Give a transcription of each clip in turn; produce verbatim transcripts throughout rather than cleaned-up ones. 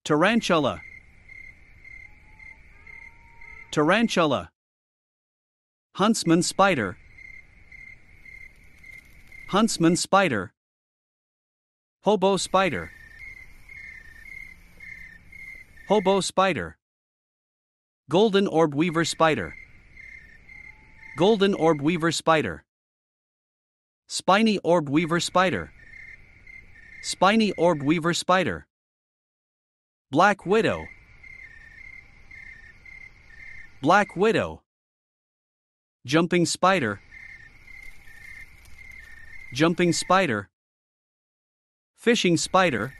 Tarantula. Tarantula. Huntsman spider. Huntsman spider. Hobo spider. Hobo spider. Golden orb weaver spider. Golden orb weaver spider. Spiny orb weaver spider. Spiny orb weaver spider. Black widow. Black widow. Jumping spider. Jumping spider. Fishing spider.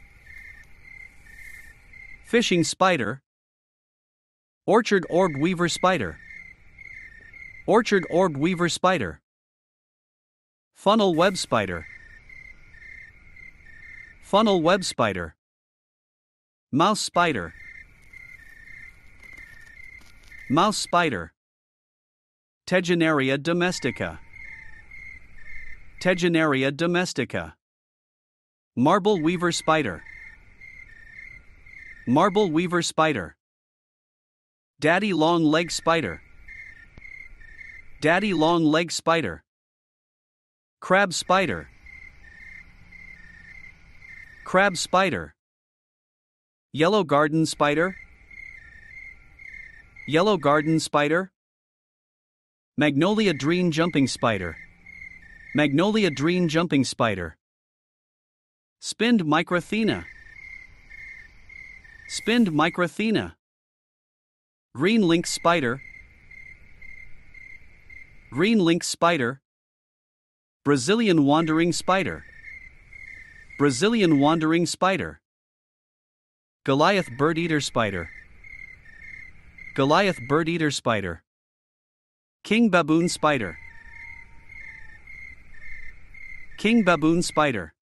Fishing spider. Orchard orb weaver spider. Orchard orb weaver spider. Funnel web spider. Funnel web spider. Mouse spider. Mouse spider. Tegenaria domestica. Tegenaria domestica. Marble weaver spider. Marble weaver spider. Daddy long leg spider. Daddy long leg spider. Crab spider. Crab spider. Yellow garden spider. Yellow garden spider. Magnolia green jumping spider. Magnolia green jumping spider. Spinned microthena. Spinned microthena. Green lynx spider. Green lynx spider. Brazilian wandering spider. Brazilian wandering spider. Goliath bird-eater spider. Goliath bird-eater spider. King baboon spider. King baboon spider.